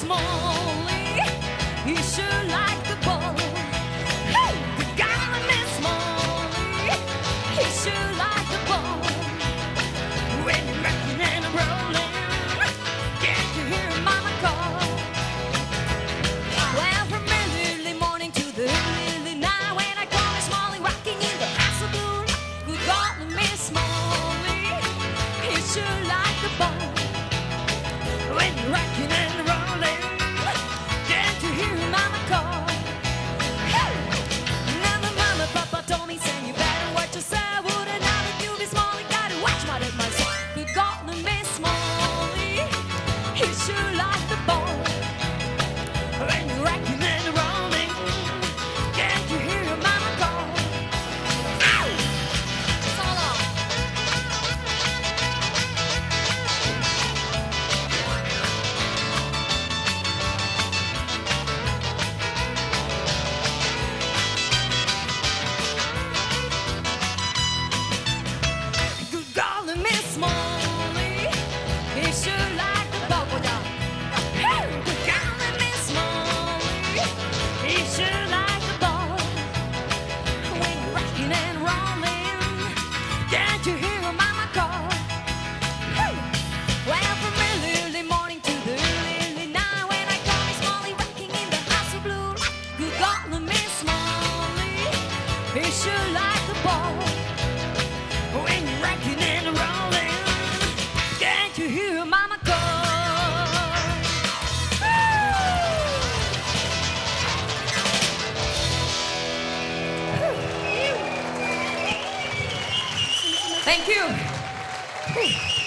Smalley, he sure like the ball. Hey, good golly, Miss Smalley, he sure like the ball. When you're rocking and rolling, can't you hear Mama call? Well, from early morning to the early night, when I call Miss Smalley rocking in the house of blue, good golly, Miss Smalley, he sure like the ball. When you're rocking and rolling, can't you hear Mama call? Hey! Now the mama papa told me, saying you better watch yourself. Wouldn't have if you be Smalley, gotta watch my dad myself. Good golly, Miss Smalley, he sure like the ball. When you're rocking and rolling, can't you hear your mama call? Ow! So long. Good golly, Miss Smalley, he sure like the ball. Hey, good golly, Miss Smalley, he sure like the ball. When you're rocking and rolling, can't you hear your mama call? Hey, well, from early morning to the early night, when I call Miss Smalley rocking in the house of blue, good golly, Miss Smalley, he sure like the ball. When you're rocking and rolling, can't you hear Mama call? Thank you.